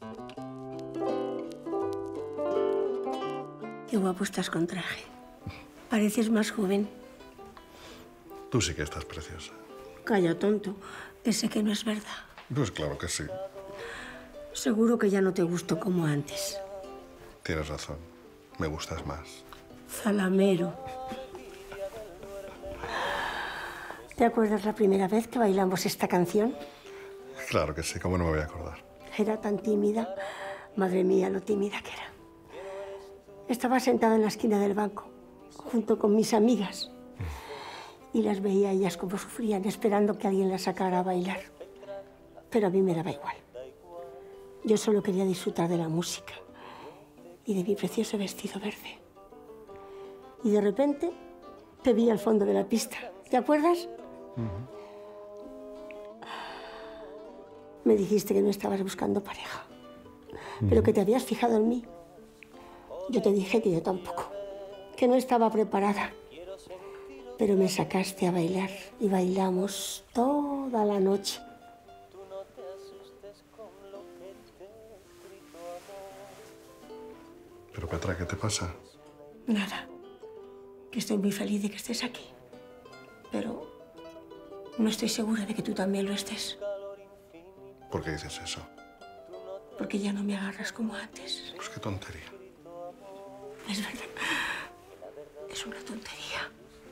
Qué guapo estás con traje. Pareces más joven. Tú sí que estás preciosa. Calla, tonto. Que sé que no es verdad. Pues claro que sí. Seguro que ya no te gusto como antes. Tienes razón. Me gustas más. Zalamero. ¿Te acuerdas la primera vez que bailamos esta canción? Claro que sí, ¿cómo no me voy a acordar? Era tan tímida. Madre mía, lo tímida que era. Estaba sentada en la esquina del banco, junto con mis amigas. Y las veía a ellas como sufrían, esperando que alguien las sacara a bailar. Pero a mí me daba igual. Yo solo quería disfrutar de la música y de mi precioso vestido verde. Y de repente te vi al fondo de la pista. ¿Te acuerdas? Me dijiste que no estabas buscando pareja, pero que te habías fijado en mí. Yo te dije que yo tampoco, que no estaba preparada. Pero me sacaste a bailar y bailamos toda la noche. Pero Petra, ¿qué te pasa? Nada, que estoy muy feliz de que estés aquí. Pero no estoy segura de que tú también lo estés. ¿Por qué dices eso? Porque ya no me agarras como antes. Pues qué tontería. Es verdad. Es una tontería.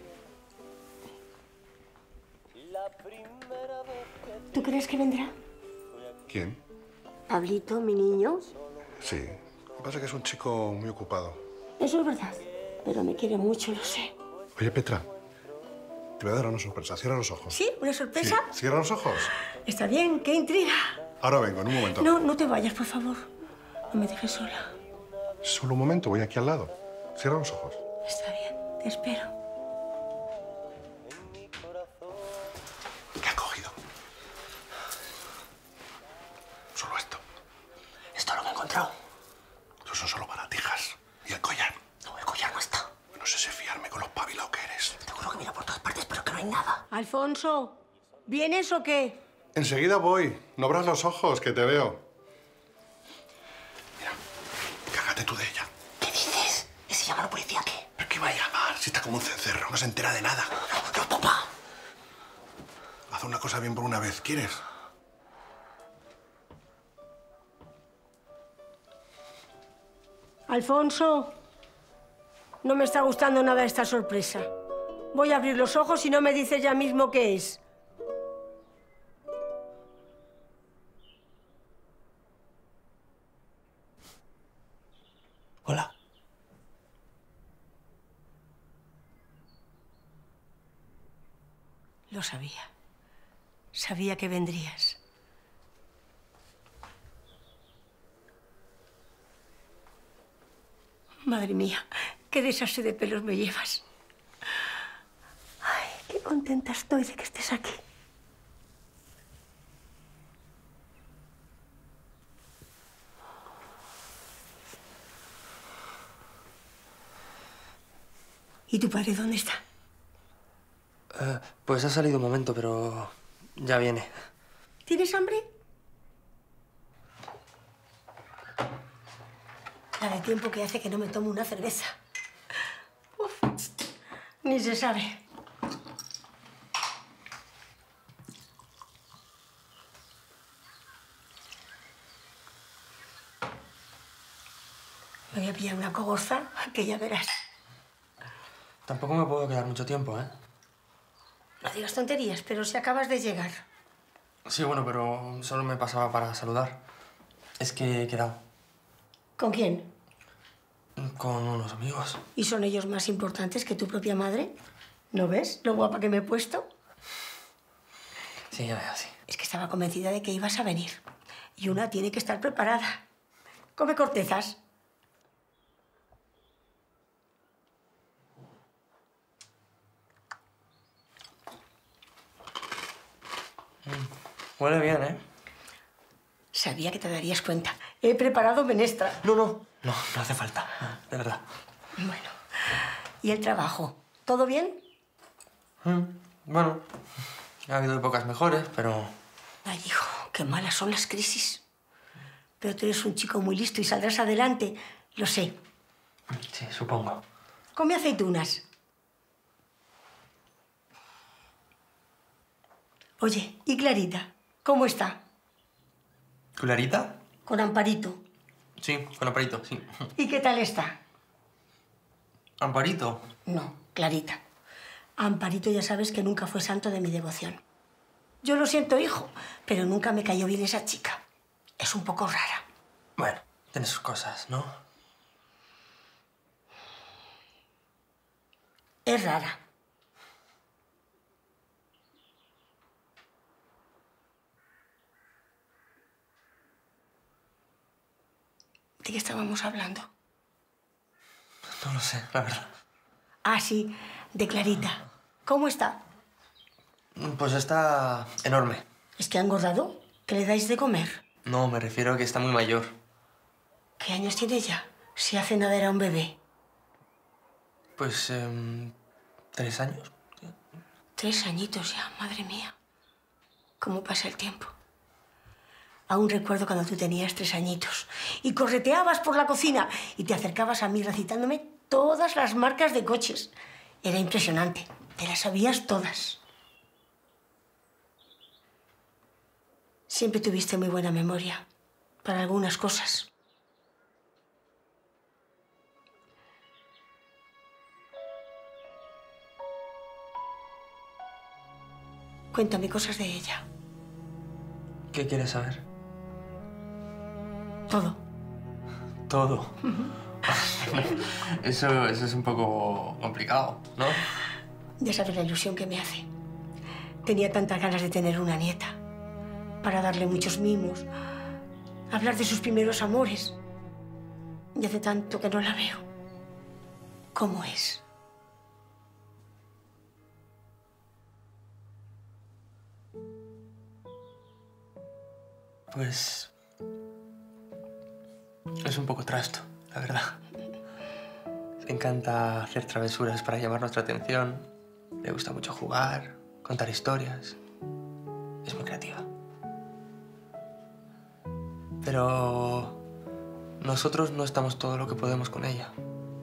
¿Tú crees que vendrá? ¿Quién? Pablito, mi niño. Sí. Lo que pasa es que es un chico muy ocupado. Eso es verdad. Pero me quiere mucho, lo sé. Oye, Petra, te voy a dar una sorpresa. Cierra los ojos. ¿Sí? ¿Una sorpresa? Sí. Cierra los ojos. Está bien, qué intriga. Ahora vengo, en un momento. No, no te vayas, por favor. No me dejes sola. Solo un momento, voy aquí al lado. Cierra los ojos. Está bien, te espero. ¿Qué ha cogido? Solo esto. Esto es lo que he encontrado. Estos son solo baratijas. ¿Y el collar? No, el collar no está. No sé si fiarme con los pabilados que eres. Seguro que mira por todas partes, pero que no hay nada. Alfonso, ¿vienes o qué? Enseguida voy. No abras los ojos, que te veo. Mira, cágate tú de ella. ¿Qué dices? ¿Y si llama a la policía qué? ¿Pero qué va a llamar? Si está como un cencerro, no se entera de nada. No, papá. Haz una cosa bien por una vez, ¿quieres? Alfonso, no me está gustando nada esta sorpresa. Voy a abrir los ojos y no me dices ya mismo qué es. Hola. Lo sabía. Sabía que vendrías. Madre mía, qué desastre de pelos me llevas. Ay, qué contenta estoy de que estés aquí. ¿Y tu padre dónde está? Pues ha salido un momento, pero ya viene. ¿Tienes hambre? La de tiempo que hace que no me tomo una cerveza. Uf, ni se sabe. Me voy a pillar una cogorza, que ya verás. Tampoco me puedo quedar mucho tiempo, ¿eh? No digas tonterías, pero si acabas de llegar. Sí, bueno, pero solo me pasaba para saludar. Es que he quedado. ¿Con quién? Con unos amigos. ¿Y son ellos más importantes que tu propia madre? ¿No ves lo guapa que me he puesto? Sí, ya veo, sí. Es que estaba convencida de que ibas a venir. Y una tiene que estar preparada. Come cortezas. Huele bien, ¿eh? Sabía que te darías cuenta. He preparado menestra. No hace falta. De verdad. Bueno, ¿y el trabajo? ¿Todo bien? Bueno, ha habido épocas mejores, pero... Ay, hijo, qué malas son las crisis. Pero tú eres un chico muy listo y saldrás adelante. Lo sé. Sí, supongo. Come aceitunas. Oye, ¿y Clarita? ¿Cómo está? ¿Clarita? Con Amparito. Sí, con Amparito, sí. ¿Y qué tal está? ¿Amparito? No, Clarita. Amparito ya sabes que nunca fue santo de mi devoción. Yo lo siento, hijo, pero nunca me cayó bien esa chica. Es un poco rara. Bueno, tiene sus cosas, ¿no? Es rara. ¿De qué estábamos hablando? No lo sé, la verdad. Ah, sí, de Clarita. ¿Cómo está? Pues está enorme. ¿Es que ha engordado? ¿Qué le dais de comer? No, me refiero a que está muy mayor. ¿Qué años tiene ella? Si hace nada era un bebé. Pues, 3 años. 3 añitos ya, madre mía. ¿Cómo pasa el tiempo? Aún recuerdo cuando tú tenías 3 añitos y correteabas por la cocina y te acercabas a mí recitándome todas las marcas de coches. Era impresionante. Te las sabías todas. Siempre tuviste muy buena memoria para algunas cosas. Cuéntame cosas de ella. ¿Qué quieres saber? Todo. Todo. Eso es un poco complicado, ¿no? Ya sabes la ilusión que me hace. Tenía tantas ganas de tener una nieta. Para darle muchos mimos. Hablar de sus primeros amores. Y hace tanto que no la veo. ¿Cómo es? Pues... es un poco trasto, la verdad. Le encanta hacer travesuras para llamar nuestra atención. Le gusta mucho jugar, contar historias. Es muy creativa. Pero... nosotros no estamos todo lo que podemos con ella.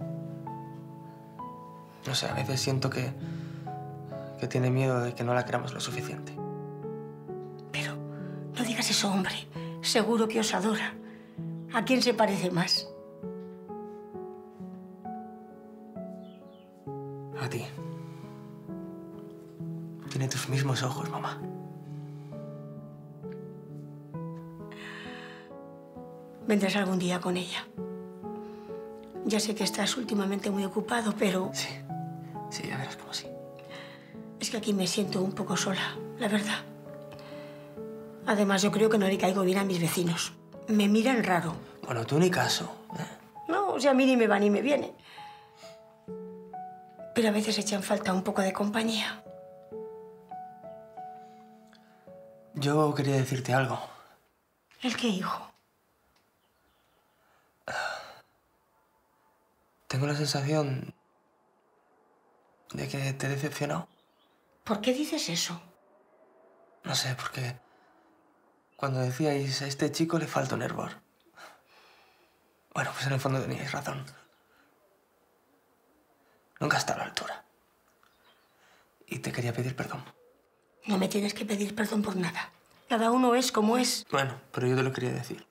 No sé, a veces siento que tiene miedo de que no la queramos lo suficiente. Pero no digas eso, hombre. Seguro que os adora. ¿A quién se parece más? A ti. Tiene tus mismos ojos, mamá. Vendrás algún día con ella. Ya sé que estás últimamente muy ocupado, pero... Sí, sí, ya verás cómo sí. Es que aquí me siento un poco sola, la verdad. Además, yo creo que no le caigo bien a mis vecinos. Me miran raro. Bueno, tú ni caso, ¿eh? No, o sea, a mí ni me va ni me viene. Pero a veces echan falta un poco de compañía. Yo quería decirte algo. ¿El qué, hijo? Tengo la sensación de que te he decepcionado. ¿Por qué dices eso? No sé, porque cuando decíais a este chico le falta un hervor. Bueno, pues en el fondo teníais razón. Nunca está a la altura. Y te quería pedir perdón. No me tienes que pedir perdón por nada. Cada uno es como es. Bueno, pero yo te lo quería decir.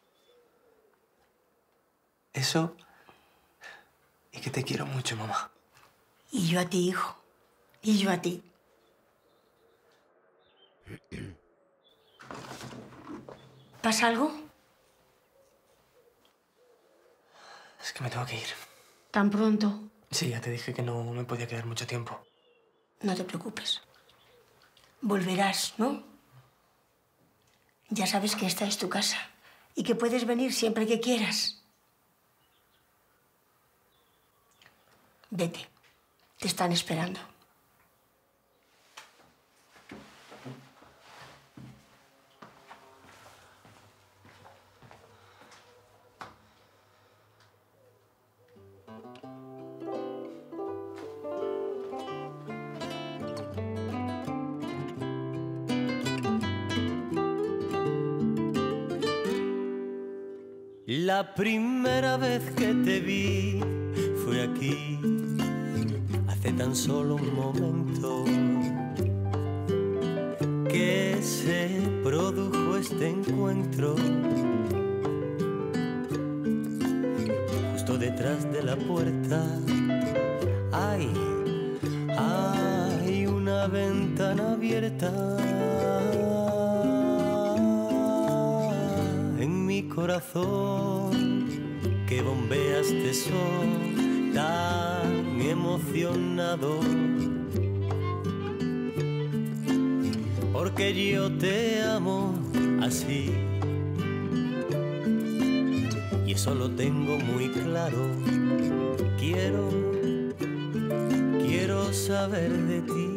Eso... y que te quiero mucho, mamá. Y yo a ti, hijo. Y yo a ti. ¿Pasa algo? Es que me tengo que ir. ¿Tan pronto? Sí, ya te dije que no me podía quedar mucho tiempo. No te preocupes. Volverás, ¿no? Ya sabes que esta es tu casa y que puedes venir siempre que quieras. Vete. Te están esperando. La primera vez que te vi fue aquí, hace tan solo un momento que se produjo este encuentro. Justo detrás de la puerta hay una ventana abierta. En mi corazón que bombea este sol tan emocionado, porque yo te amo así y eso lo tengo muy claro. Quiero saber de ti.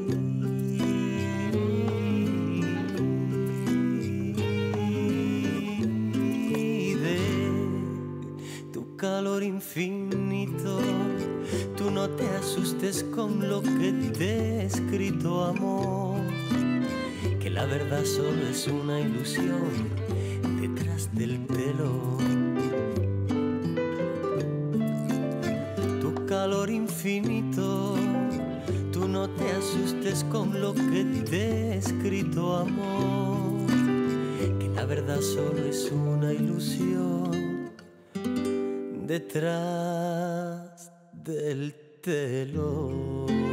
Calor infinito, tú no te asustes con lo que te he escrito, amor, que la verdad solo es una ilusión detrás del pelo. Tu calor infinito, tú no te asustes con lo que te he escrito, amor, que la verdad solo es una ilusión detrás del telón.